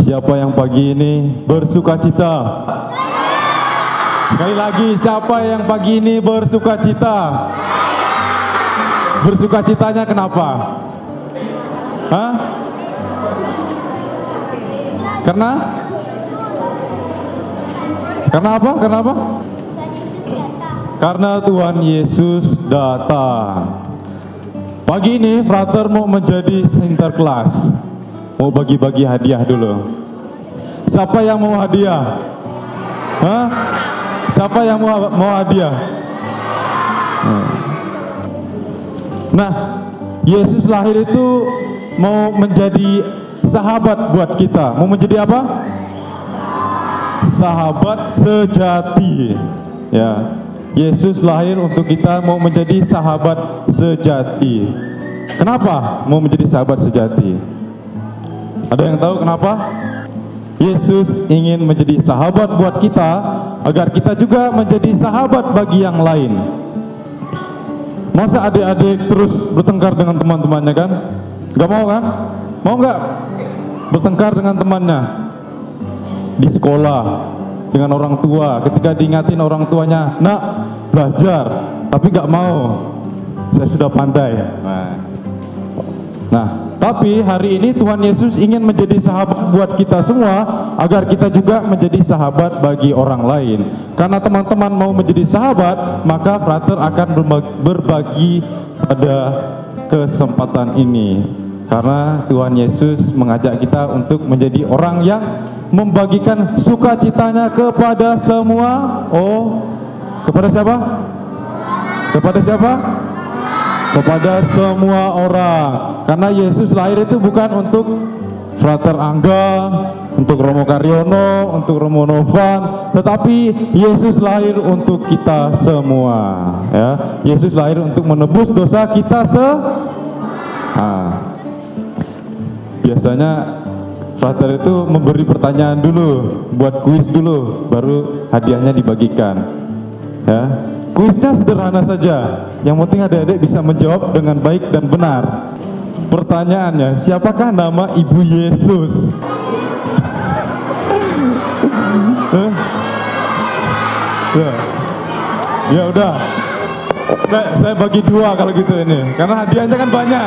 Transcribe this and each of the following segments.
Siapa yang pagi ini bersukacita? Sekali lagi, siapa yang pagi ini bersukacita? Bersukacitanya kenapa? Hah? Karena apa? Kenapa? Karena Tuhan Yesus datang. Pagi ini Frater mau menjadi Sinterklas. Mau bagi-bagi hadiah dulu. Siapa yang mau hadiah? Hah? Siapa yang mau hadiah? Nah, Yesus lahir itu mau menjadi sahabat buat kita. Mau menjadi apa? Sahabat sejati. Ya, Yesus lahir untuk kita mau menjadi sahabat sejati. Kenapa mau menjadi sahabat sejati? Ada yang tahu kenapa? Yesus ingin menjadi sahabat buat kita agar kita juga menjadi sahabat bagi yang lain. Masa adik-adik terus bertengkar dengan teman-temannya kan? Gak mau kan? Mau gak bertengkar dengan temannya? Di sekolah, dengan orang tua, ketika diingatin orang tuanya, nak belajar, tapi gak mau, saya sudah pandai. Nah, tapi hari ini Tuhan Yesus ingin menjadi sahabat buat kita semua agar kita juga menjadi sahabat bagi orang lain. Karena teman-teman mau menjadi sahabat, maka Frater akan berbagi pada kesempatan ini. Karena Tuhan Yesus mengajak kita untuk menjadi orang yang membagikan sukacitanya kepada semua. Oh, kepada siapa? Kepada siapa? Kepada semua orang. Karena Yesus lahir itu bukan untuk Frater Angga, untuk Romo Karyono, untuk Romo Novan, tetapi Yesus lahir untuk kita semua. Ya, Yesus lahir untuk menebus dosa kita biasanya Frater itu memberi pertanyaan dulu, buat kuis dulu, baru hadiahnya dibagikan. Ya. Kuisnya sederhana saja, yang penting adik-adik bisa menjawab dengan baik dan benar. Pertanyaannya, siapakah nama Ibu Yesus? Ya udah, saya bagi dua kalau gitu ini, karena hadiahnya kan banyak.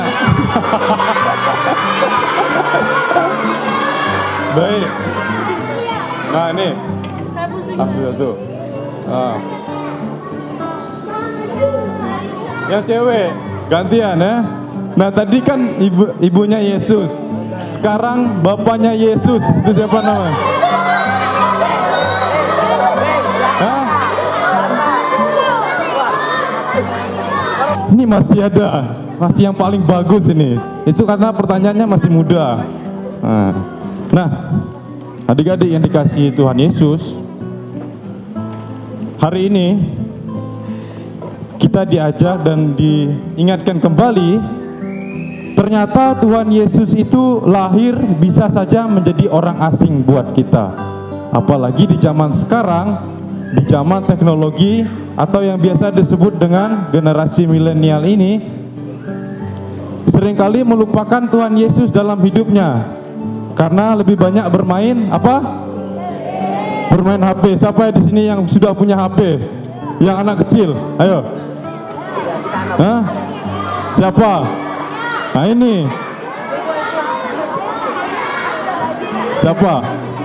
Baik. Nah ini, saya pusing. tuh. Yang cewek gantian ya. Nah tadi kan ibunya Yesus, sekarang bapaknya Yesus, itu siapa namanya? Hah? Ini masih ada, masih yang paling bagus ini. Itu karena pertanyaannya masih muda. Nah, adik-adik yang dikasihi Tuhan Yesus, hari ini kita diajak dan diingatkan kembali, ternyata Tuhan Yesus itu lahir bisa saja menjadi orang asing buat kita. Apalagi di zaman sekarang, di zaman teknologi atau yang biasa disebut dengan generasi milenial ini, seringkali melupakan Tuhan Yesus dalam hidupnya karena lebih banyak bermain apa? Bermain HP. Siapa di sini yang sudah punya HP? Yang anak kecil, ayo. Hah? Siapa? Nah ini. Siapa?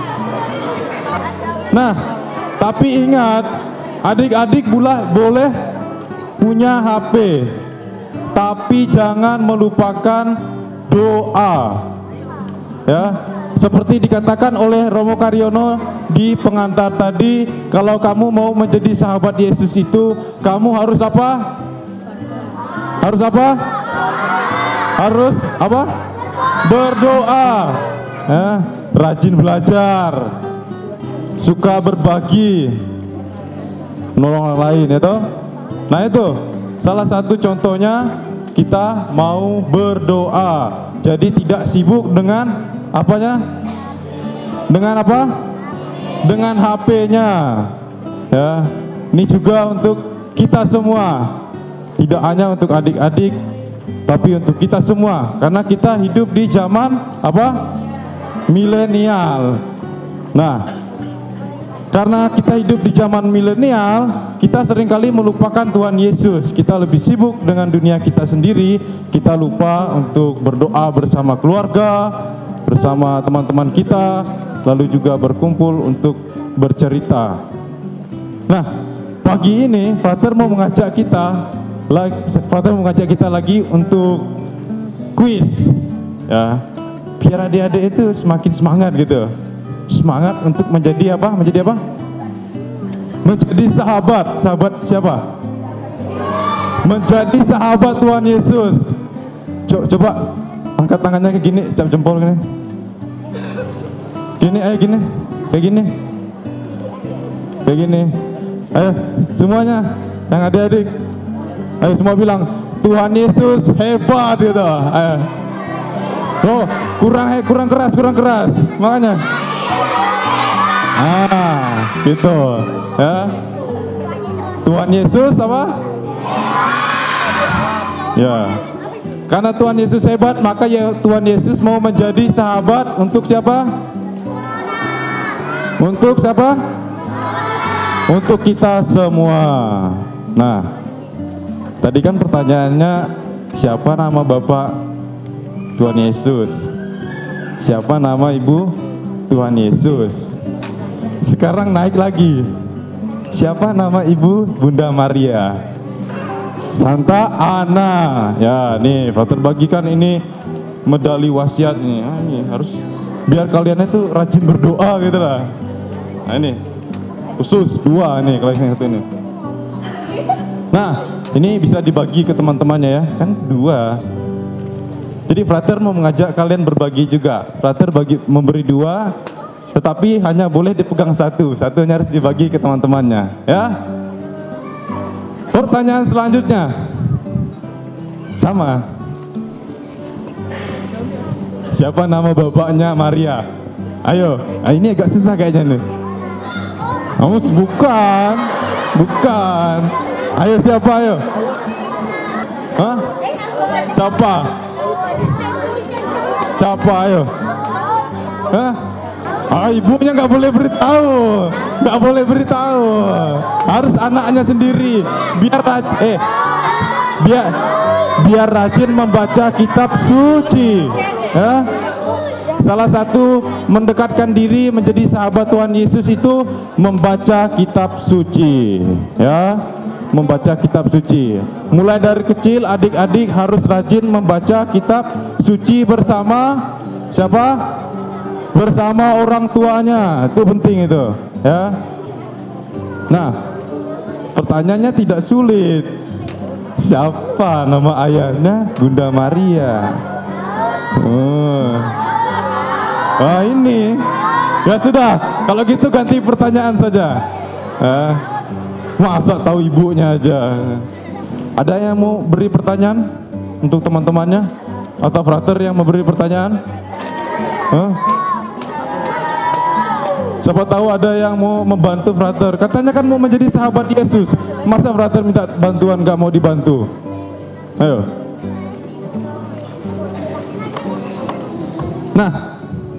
Nah, tapi ingat, adik-adik boleh punya HP, tapi jangan melupakan doa. Ya, seperti dikatakan oleh Romo Karyono di pengantar tadi, kalau kamu mau menjadi sahabat Yesus itu, kamu harus apa? Harus apa? Harus apa? Berdoa. Ya, rajin belajar, suka berbagi, menolong orang lain, ya toh? Nah itu salah satu contohnya, kita mau berdoa. Jadi tidak sibuk dengan apanya? Dengan apa? Dengan HP-nya. Ya, ini juga untuk kita semua. Tidak hanya untuk adik-adik, tapi untuk kita semua. Karena kita hidup di zaman apa? milenial. Nah, karena kita hidup di zaman milenial, kita seringkali melupakan Tuhan Yesus. Kita lebih sibuk dengan dunia kita sendiri. Kita lupa untuk berdoa bersama keluarga, bersama teman-teman kita, lalu juga berkumpul untuk bercerita. Nah, pagi ini Frater mau mengajak kita lagi untuk kuis, ya, biar adik-adik itu semakin semangat gitu. Semangat untuk menjadi apa? Menjadi apa? Menjadi sahabat. Sahabat siapa? Menjadi sahabat Tuhan Yesus. Coba angkat tangannya kayak gini, cap jempol gini. Gini, ayo gini. Kayak gini. Kayak gini. Ayo semuanya yang adik-adik. Ayo semua bilang Tuhan Yesus hebat gitu. Ayo. Oh, kurang keras. Makanya. Gitu ya. Tuhan Yesus apa? Ya. Karena Tuhan Yesus hebat, maka ya Tuhan Yesus mau menjadi sahabat untuk siapa? Untuk siapa? Untuk kita semua. Nah, tadi kan pertanyaannya siapa nama Bapak Tuhan Yesus? Siapa nama Ibu Tuhan Yesus? Sekarang naik lagi. Siapa nama Ibu Bunda Maria? Santa Ana. Ya, nih Frater bagikan ini medali wasiat ini. Ini harus biar kalian itu rajin berdoa gitu lah. Nah, ini khusus 2 nih kalau yang satu ini. Nah, ini bisa dibagi ke teman-temannya ya. Kan 2. Jadi Frater mau mengajak kalian berbagi juga. Frater memberi 2. Tetapi hanya boleh dipegang 1. Satunya harus dibagi ke teman-temannya, ya. Pertanyaan selanjutnya sama. Siapa nama bapaknya Maria? Ayo, ini agak susah kayaknya nih. Bukan. Ayo siapa ayo? Hah? Siapa ayo? Hah? Ibunya nggak boleh beritahu, harus anaknya sendiri, biar rajin membaca kitab suci, ya. Salah satu mendekatkan diri menjadi sahabat Tuhan Yesus itu membaca kitab suci, ya, membaca kitab suci. Mulai dari kecil adik-adik harus rajin membaca kitab suci bersama siapa? Bersama orang tuanya. Itu penting itu, ya. Nah, pertanyaannya tidak sulit. Siapa nama ayahnya Bunda Maria? Ini. Ya sudah, kalau gitu ganti pertanyaan saja. Masa tahu ibunya aja. Ada yang mau beri pertanyaan untuk teman-temannya? Atau Frater yang memberi pertanyaan? Siapa tahu ada yang mau membantu Frater. Katanya kan mau menjadi sahabat Yesus. Masa Frater minta bantuan gak mau dibantu? Ayo. Nah,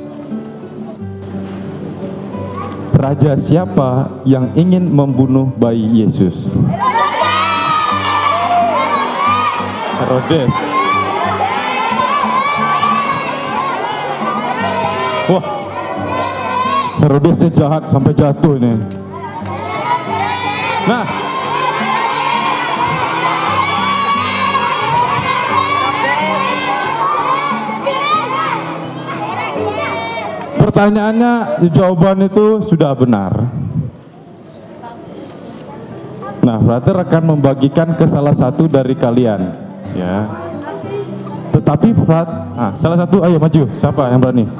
raja siapa yang ingin membunuh bayi Yesus? Herodes. Wah, Herodesnya jahat sampai jatuh ini. Nah, pertanyaannya, jawaban itu sudah benar. Nah, Frater akan membagikan ke salah satu dari kalian, ya. Tetapi salah satu, ayo maju. Siapa yang berani?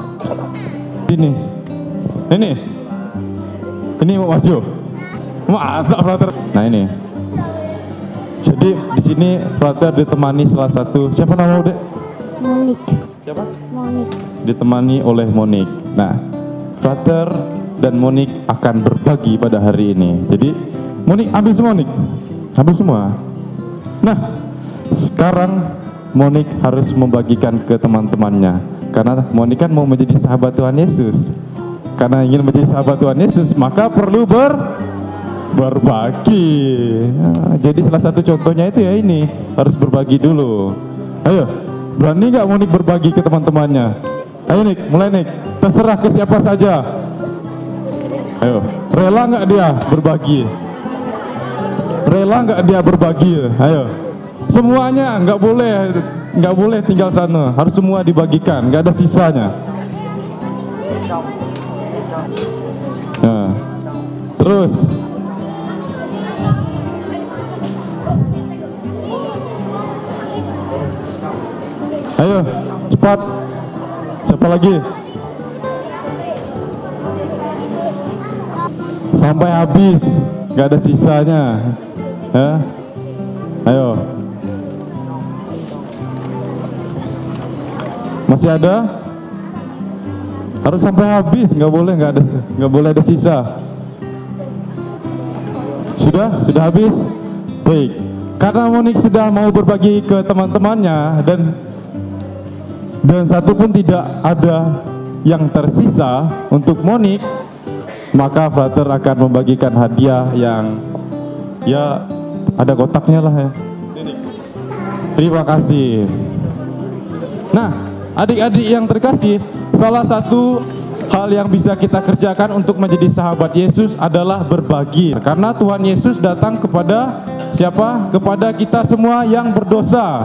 Ini mau maju. Masa Frater? Nah ini. Jadi di sini Frater ditemani salah satu. Siapa nama Dek? Monik. Siapa? Monik. Ditemani oleh Monik. Nah, Frater dan Monik akan berbagi pada hari ini. Jadi Monik ambil semua, Monik. Ambil semua. Nah, sekarang Monik harus membagikan ke teman-temannya. Karena Moni kan mau menjadi sahabat Tuhan Yesus. Karena ingin menjadi sahabat Tuhan Yesus, maka perlu berbagi. Nah, jadi salah satu contohnya itu ya ini, harus berbagi dulu. Ayo, berani nggak Moni berbagi ke teman-temannya? Ayo Nik, mulai Nik. Terserah ke siapa saja. Ayo, rela nggak dia berbagi? Rela nggak dia berbagi? Ayo, semuanya nggak boleh tinggal sana, harus semua dibagikan, nggak ada sisanya. Nah, terus ayo cepat, siapa lagi? Sampai habis, nggak ada sisanya. Ya, ayo. Masih ada? Harus sampai habis, nggak boleh ada sisa. Sudah habis? Baik. Karena Monik sudah mau berbagi ke teman-temannya dan satu pun tidak ada yang tersisa untuk Monik, maka Frater akan membagikan hadiah yang ya ada kotaknya lah ya. Terima kasih. Nah, adik-adik yang terkasih, salah satu hal yang bisa kita kerjakan untuk menjadi sahabat Yesus adalah berbagi. Karena Tuhan Yesus datang kepada siapa? Kepada kita semua yang berdosa.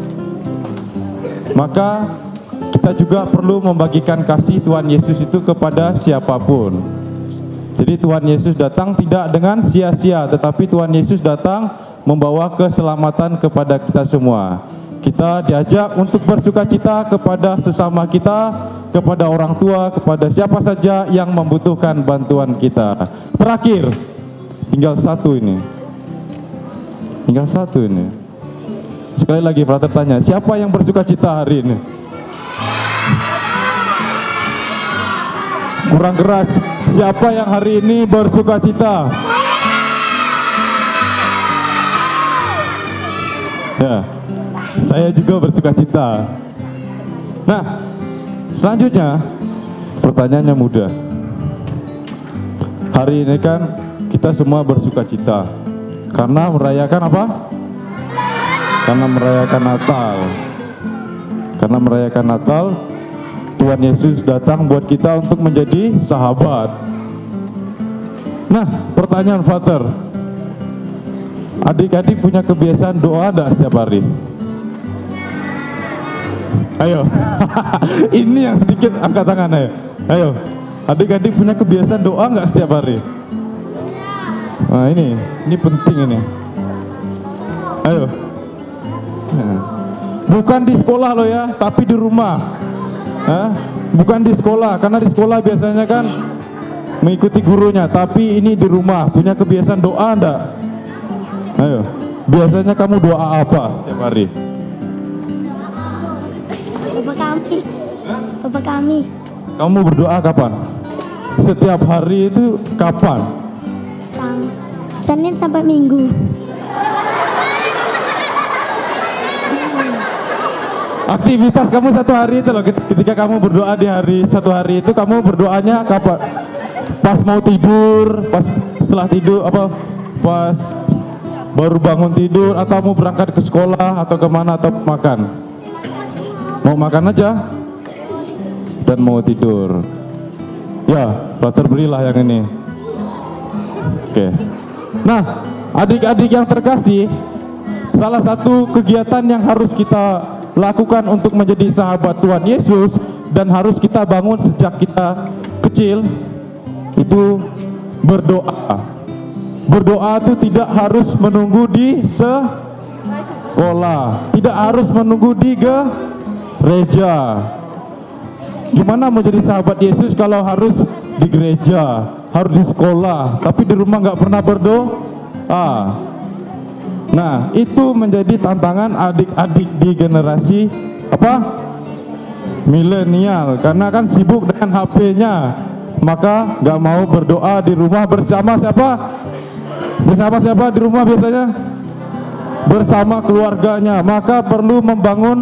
Maka kita juga perlu membagikan kasih Tuhan Yesus itu kepada siapapun. Jadi Tuhan Yesus datang tidak dengan sia-sia, tetapi Tuhan Yesus datang membawa keselamatan kepada kita semua. Kita diajak untuk bersukacita kepada sesama kita, kepada orang tua, kepada siapa saja yang membutuhkan bantuan kita. Terakhir, tinggal satu ini. Sekali lagi Frater tanya, siapa yang bersukacita hari ini? Kurang keras. Siapa yang hari ini bersukacita? Ya, saya juga bersukacita. Nah, selanjutnya pertanyaannya mudah. Hari ini kan kita semua bersukacita karena merayakan apa? Karena merayakan Natal. Karena merayakan Natal, Tuhan Yesus datang buat kita untuk menjadi sahabat. Nah, pertanyaan Frater, adik-adik punya kebiasaan doa enggak setiap hari? Ayo, ini yang sedikit angkat tangan ayo. Ayo, adik-adik punya kebiasaan doa enggak setiap hari? Nah ini penting ini. Ayo. Nah, bukan di sekolah loh ya, tapi di rumah. Hah? Bukan di sekolah, karena di sekolah biasanya kan mengikuti gurunya, tapi ini di rumah punya kebiasaan doa enggak? Ayo, biasanya kamu doa apa setiap hari? Bapak kami. Kamu berdoa kapan? Setiap hari itu kapan? Senin sampai Minggu. Aktivitas kamu satu hari itu loh, ketika kamu berdoa di hari satu hari itu, kamu berdoanya kapan? Pas mau tidur, pas setelah tidur, apa? Pas baru bangun tidur, atau mau berangkat ke sekolah, atau kemana, atau makan? Mau makan aja dan mau tidur. Ya, Frater berilah yang ini. Oke. Nah, adik-adik yang terkasih, salah satu kegiatan yang harus kita lakukan untuk menjadi sahabat Tuhan Yesus dan harus kita bangun sejak kita kecil itu berdoa. Berdoa itu tidak harus menunggu di sekolah, tidak harus menunggu di gereja. Gimana mau jadi sahabat Yesus kalau harus di gereja, harus di sekolah, tapi di rumah nggak pernah berdoa? Nah, itu menjadi tantangan adik-adik di generasi apa? Milenial, karena kan sibuk dengan HP-nya, maka nggak mau berdoa di rumah bersama siapa? Bersama siapa di rumah biasanya? Bersama keluarganya. Maka perlu membangun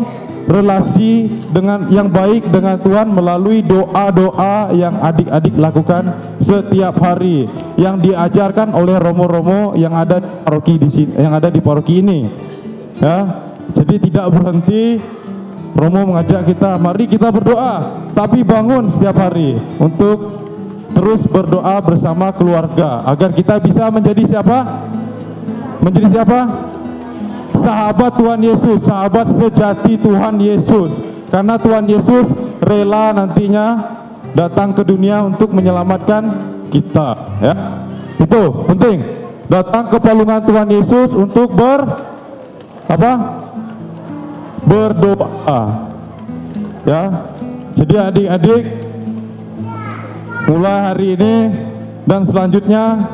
relasi dengan yang baik dengan Tuhan melalui doa-doa yang adik-adik lakukan setiap hari, yang diajarkan oleh romo-romo yang ada di paroki di sini, yang ada di paroki ini. Ya, jadi tidak berhenti. Romo mengajak kita, mari kita berdoa, tapi bangun setiap hari untuk terus berdoa bersama keluarga agar kita bisa menjadi siapa? Menjadi siapa? Sahabat Tuhan Yesus, sahabat sejati Tuhan Yesus. Karena Tuhan Yesus rela nantinya datang ke dunia untuk menyelamatkan kita, ya. Itu penting. Datang ke palungan Tuhan Yesus untuk berdoa. Ya. Jadi adik-adik, mulai hari ini dan selanjutnya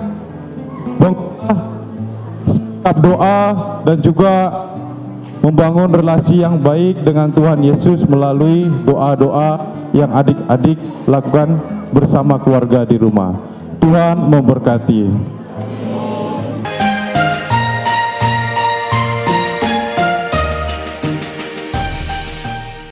sikap doa dan juga membangun relasi yang baik dengan Tuhan Yesus melalui doa-doa yang adik-adik lakukan bersama keluarga di rumah. Tuhan memberkati.